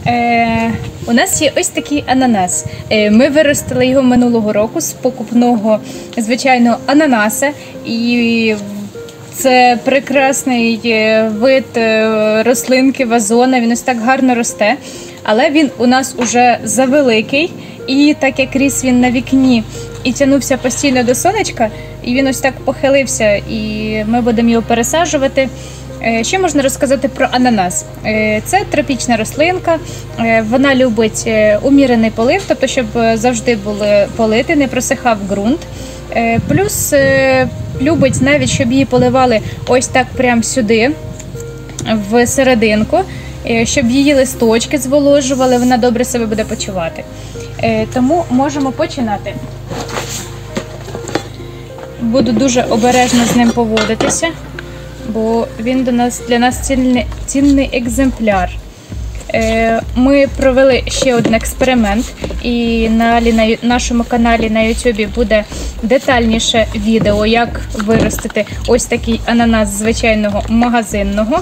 У нас є ось такий ананас. Ми виростили його минулого року з покупного звичайного ананаса. І це прекрасний вид рослинки, вазона, він ось так гарно росте. Але він у нас уже завеликий, і так як ріс він на вікні і тягнувся постійно до сонечка, і він ось так похилився, і ми будемо його пересаджувати. Що можна розказати про ананас? Це тропічна рослинка, вона любить умірений полив, тобто щоб завжди були полити, не просихав ґрунт. Плюс любить навіть, щоб її поливали ось так прямо сюди, в серединку, щоб її листочки зволожували, вона добре себе буде почувати. Тому можемо починати. Буду дуже обережно з ним поводитися, бо він для нас цінний екземпляр. Ми провели ще один експеримент, і на нашому каналі на YouTube буде детальніше відео, як виростити ось такий ананас звичайного магазинного.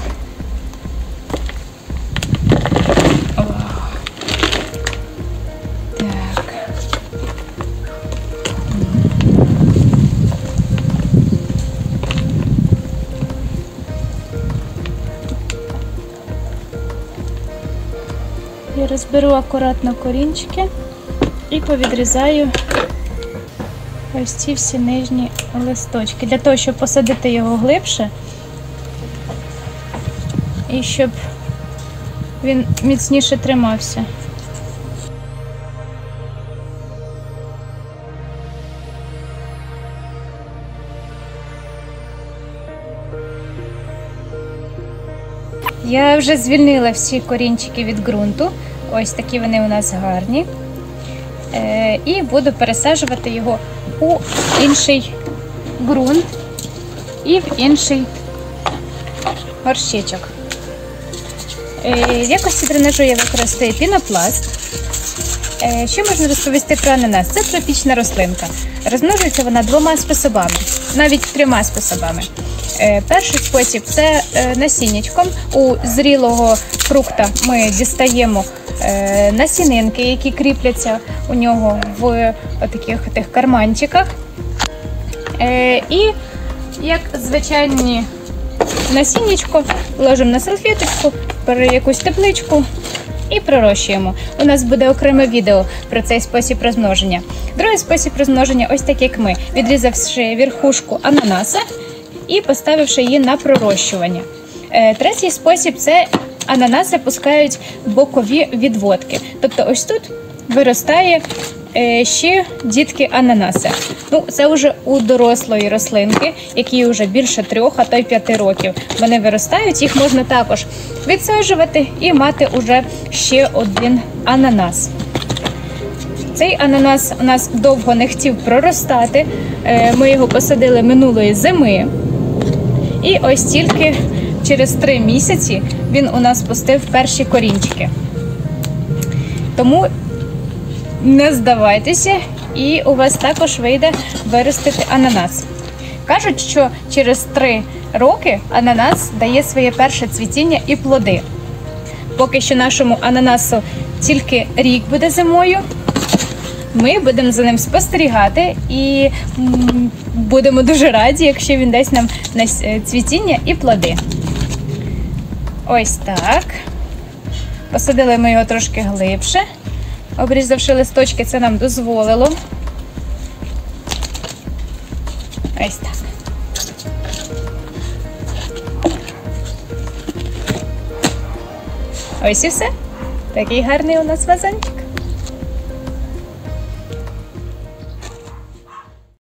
Я розберу акуратно корінчики і повідрізаю ось ці всі нижні листочки, для того, щоб посадити його глибше і щоб він міцніше тримався. Я вже звільнила всі корінчики від ґрунту, ось такі вони у нас гарні. І буду пересаджувати його у інший ґрунт і в інший горщичок. В якості дренажу я використаю пінопласт. Що можна розповісти про ананас? Це тропічна рослинка. Розмножується вона двома способами, навіть трьома способами. Перший спосіб – це насіннячком. У зрілого фрукта ми дістаємо насінинки, які кріпляться у нього в таких карманчиках. І як звичайні насіннячко ложимо на салфеточку, якусь тепличку і пророщуємо. У нас буде окреме відео про цей спосіб розмноження. Другий спосіб розмноження ось так, як ми, відрізавши верхушку ананаса і поставивши її на пророщування. Третій спосіб – це ананас запускають бокові відводки. Тобто ось тут виростає ще дітки ананаса. Це вже у дорослої рослинки, які вже більше 3, а то й 5 років. Вони виростають, їх можна також відсаджувати і мати вже ще один ананас. Цей ананас у нас довго не хотів проростати. Ми його посадили минулої зими. І ось тільки через 3 місяці він у нас пустив перші корінчики. Тому не здавайтеся, і у вас також вийде виростити ананас. Кажуть, що через 3 роки ананас дає своє перше цвітіння і плоди. Поки що нашому ананасу тільки рік буде зимою, ми будемо за ним спостерігати і будемо дуже раді, якщо він дасть нам цвітіння і плоди. Ось так. Посадили ми його трошки глибше. Обрізавши листочки, це нам дозволило. Ось так. Ось і все. Такий гарний у нас вазончик.